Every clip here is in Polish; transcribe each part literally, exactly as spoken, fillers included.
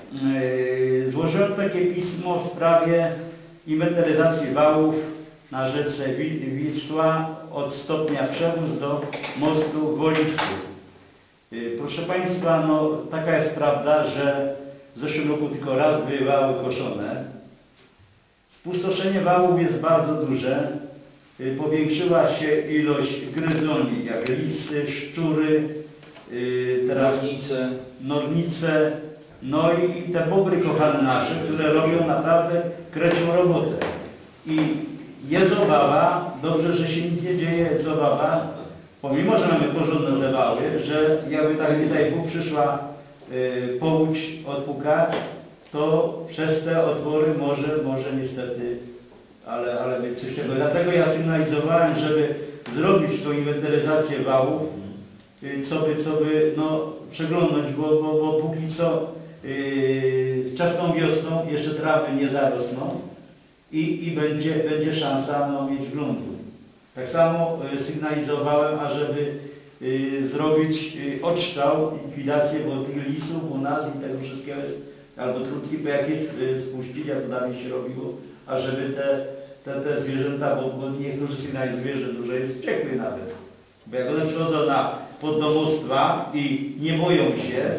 yy, złożyłem takie pismo w sprawie inwentaryzacji wałów na rzece Wisła od stopnia Przewóz do mostu w Wolicy. Yy, proszę Państwa, no taka jest prawda, że w zeszłym roku tylko raz były wały koszone. Spustoszenie wałów jest bardzo duże. Yy, powiększyła się ilość gryzoni, jak lisy, szczury, yy, teraz nornice. nornice, no i te bobry kochane nasze, które robią naprawdę krecią robotę. I jest obawa, dobrze, że się nic nie dzieje, jest obawa, pomimo, że mamy porządne te wały, że jakby tak nie daj Bóg przyszła y, powódź odpukać, to przez te otwory może, może niestety, ale, ale być coś tego. Dlatego ja sygnalizowałem, żeby zrobić tą inwentaryzację wałów, y, co by, co by, no, przeglądnąć, bo, bo, bo póki co yy, wczesną wiosną jeszcze trawy nie zarosną i, i będzie, będzie szansa no, mieć gruntu. Tak samo yy, sygnalizowałem, ażeby yy, zrobić yy, odstrzał, likwidację, bo tych lisów u nas i tego wszystkiego jest, albo trutki po jakieś yy, spuścić, jak to dawniej się robiło, ażeby te, te, te zwierzęta, bo, bo niektórzy sygnalizują, że dużo jest wściekły nawet. Bo jak one przychodzą na poddomostwa i nie boją się,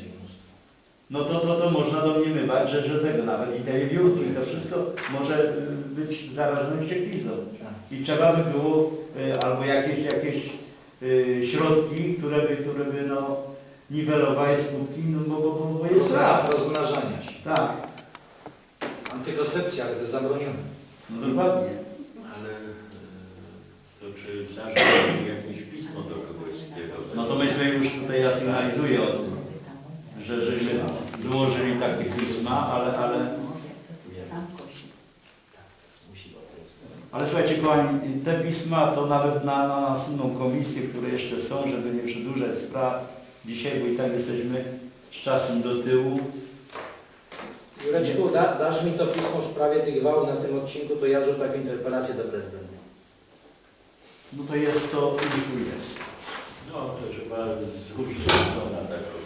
no to, to, to można domniemywać, że, że tego nawet i te wiewiórki, i to wszystko może być zarażone wścieklizną. I trzeba by było y, albo jakieś, jakieś y, środki, które by, które by no, niwelowały skutki, no bo, bo, bo, bo jest strach rozmnażania się. Tak. Antykoncepcja, ale to jest zabronione. No dokładnie. Ale y, to czy zarząd jakieś pismo do kogoś skierować? No to myśmy już tutaj ja sygnalizuję o tym, że żeśmy złożyli takie pisma, ale, ale, ale słuchajcie kochani, te pisma to nawet na, na następną komisję, które jeszcze są, żeby nie przedłużać spraw dzisiaj, bo i tak jesteśmy z czasem do tyłu. Jureczku, da, dasz mi to pismo w sprawie tych wałów na tym odcinku, to ja złożę taką interpelację do prezydenta. No to jest to, już tu jest. No to trzeba zgłosić to na taką.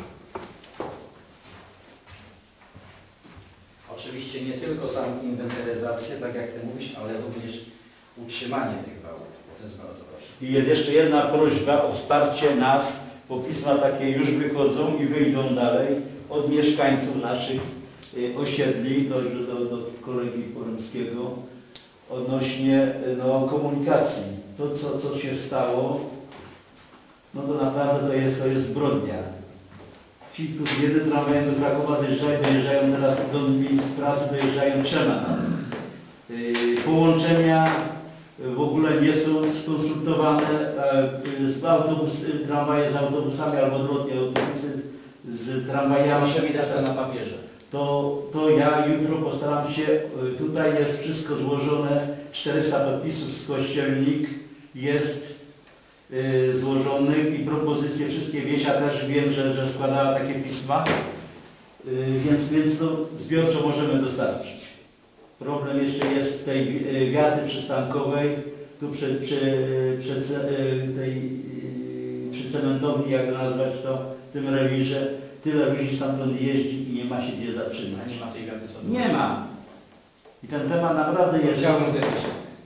Oczywiście nie tylko sam inwentaryzację, tak jak Ty mówisz, ale również utrzymanie tych wałów, bo to jest bardzo ważne. I jest jeszcze jedna prośba o wsparcie nas, bo pisma takie już wychodzą i wyjdą dalej od mieszkańców naszych y, osiedli, to już do, do kolegi Poremskiego, odnośnie no, komunikacji. To, co, co się stało, no to naprawdę to jest, to jest zbrodnia. Ci, którzy jeden tramwajem do Krakowa dojeżdżają, dojeżdżają teraz do miejsc pracy, dojeżdżają trzema. Yy, połączenia w ogóle nie są skonsultowane yy, z autobus, tramwaje z autobusami albo odwrotnie autobusy z, z tramwajami. Proszę mi dać to na papierze. To, to ja jutro postaram się, yy, tutaj jest wszystko złożone, czterysta podpisów z Kościelnik jest Yy, złożonych i propozycje wszystkie wieś, ja też wiem, że, że składała takie pisma, yy, więc, więc to zbiorczo możemy dostarczyć. Problem jeszcze jest z tej yy, wiaty przystankowej, tu przy, przy, przy, yy, tej, yy, przy cementowni, jak nazwać to, w tym rewirze, tyle ludzi stamtąd jeździ i nie ma się gdzie zatrzymać. Nie ma tej wiaty sobie. Nie ma. I ten temat naprawdę jest... Chciałbym te pisma.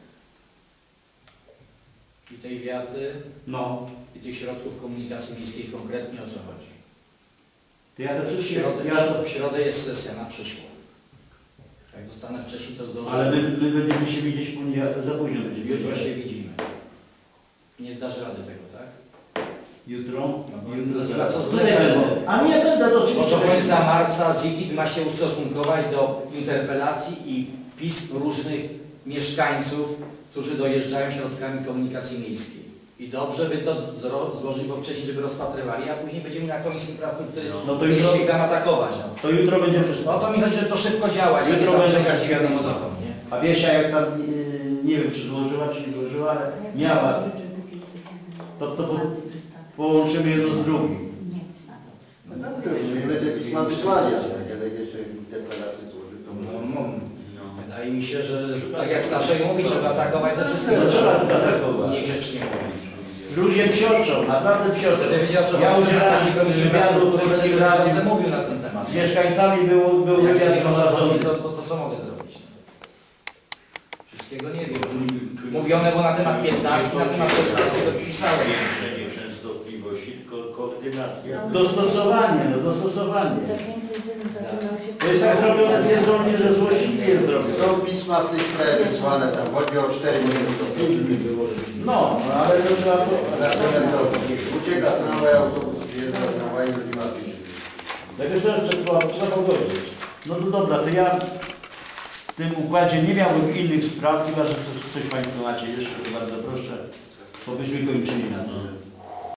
I tej wiaty, no. i tych środków komunikacji miejskiej konkretnie o co chodzi. To ja te W wszystkie... środę, Ja... w środę jest sesja na przyszłą. Jak dostanę wcześniej, to zdążę. Ale my, my będziemy się widzieć, ponieważ to za późno będziemy. Jutro się widzimy. Nie zdasz rady tego, tak? Jutro? No, jutro nie zaraz. ma co Tutaj będę. A nie będę do Bo do końca marca ZIKIT ma się ustosunkować do interpelacji i pism różnych mieszkańców, którzy dojeżdżają środkami komunikacji miejskiej. I dobrze by to złożyć, bo wcześniej, żeby rozpatrywali, a później będziemy na Komisji Infrastruktury no to jutro, się tam atakować. No. To jutro będzie wszystko. No to mi chodzi, że to szybko działa, że jutro nie będzie nie wiadomo dokąd, nie? A Wiesia jak tam, nie wiem czy złożyła, czy nie złożyła, ale miała. To, to po, połączymy jedno z drugim. No dobrze, możemy te pisma wysłali, ale kiedy jeszcze interpelację złoży, to no, no, no. Wydaje mi się, że tak jak Staszej mówi, trzeba atakować za wszystko. Trzeba zaatakować. Niegrzecznie mówić. Ludzie psioczą, naprawdę psioczą. Ja udzielałem wywiadu, który mówił na ten temat. Z mieszkańcami był, był Jak wywiad nie wiem, o co chodzi, prowadzony. to, to, to co mogę zrobić? Wszystkiego nie wiem. Mówione było na temat piętnastki, na temat szesnastki, to pisałem. Zwiększenie częstotliwości, tylko koordynacja. Dostosowanie, no dostosowanie. To jest tak zrobione niezłomnie, że złośliwie jest zrobione. Są pisma w tej sprawie wysłane, tam chodzi o cztery minuty, to pięć minut było. No, no ale to trzeba... Następnie to ucieka tramwaj, autobus, jeżdża tramwaj, ludzi ma pisze. Tak jeszcze trzeba, trzeba pogodzić. No to dobra, to ja w tym układzie nie miałbym innych spraw, chyba że coś Państwo macie jeszcze, to bardzo proszę, bo byśmy kończyli na to.